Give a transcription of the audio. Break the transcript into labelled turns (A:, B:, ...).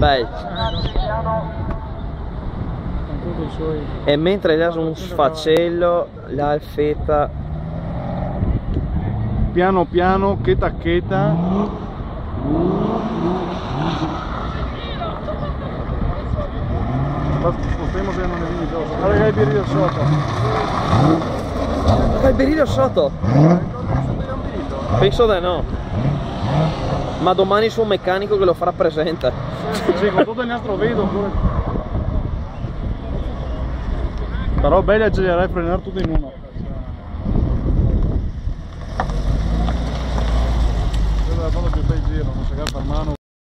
A: Dai. E mentre là su un sfaccello, là il feta.
B: Piano piano, cheta cheta. Spostiamo se non è finito. Guarda che hai birrillo sotto.
A: Fai il berillo sotto? Penso di no. Ma domani su un meccanico che lo farà presente.
B: Sì, con tutto il nastro vedo pure. Però bello accelerare e frenare tutto in uno. Quella è la cosa più bel giro, non si fa per mano.